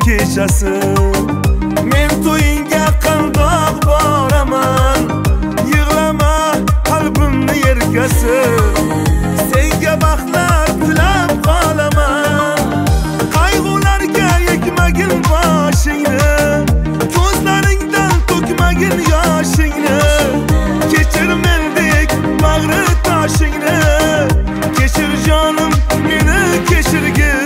kechasi men to'yingga qandoq boraman yig'lama qalbimni yerkasi senga baxtlar tilab qolaman qayg'ularga yekmagin boshingni ko'zlaringdan to'kmagin yoshingni kechir mendek bag'ri toshingni kechir jonim meni kechirgin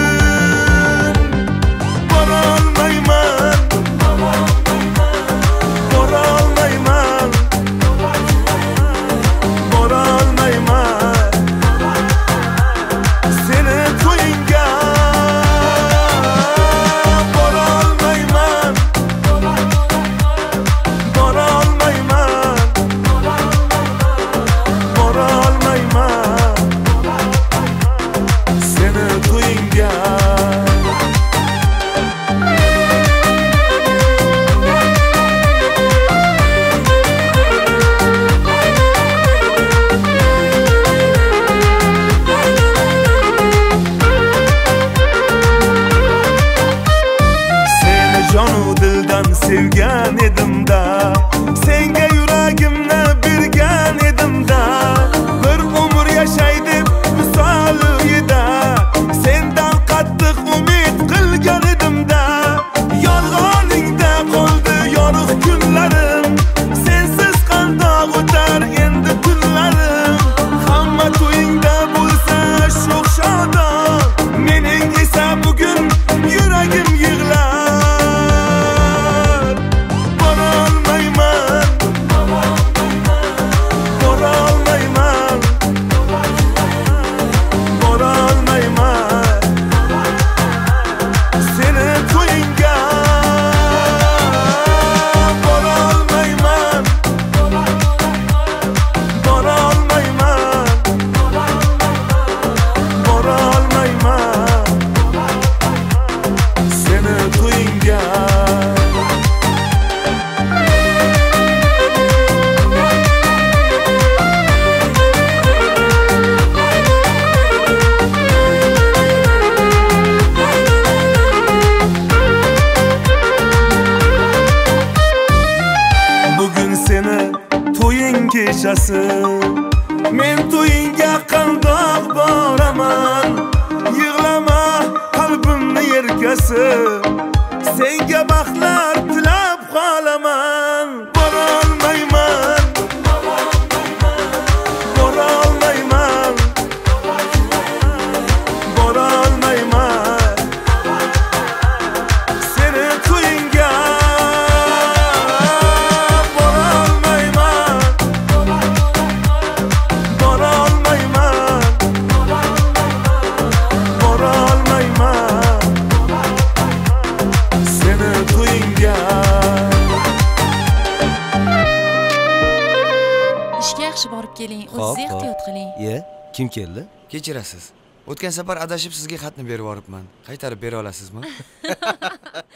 sevgan edim da senga yuragimni bergan edim da bir umr yashay deb misol eda sendan qattiq umid qilgan edim da yolg'oningda qoldi yorug' kunlarim sensiz qandoq o'tar endi kunlarim hamma to'yingda bo'lsa sho'x shodon mening esa bugun yuragim yig'lar kechasi men to'yingga qandoq boraman yig'lama qalbimni yerkasi senga baxtlar tilab qolaman borolmayman borolmayman borolmayman seni to'yingga yaxshi borib keling, o'zingiz ehtiyot qiling. Kim keldi? Kechirasiz. O'tgan safar adashib sizga xatni berib yuboribman. Qaytarib bera olasizmi?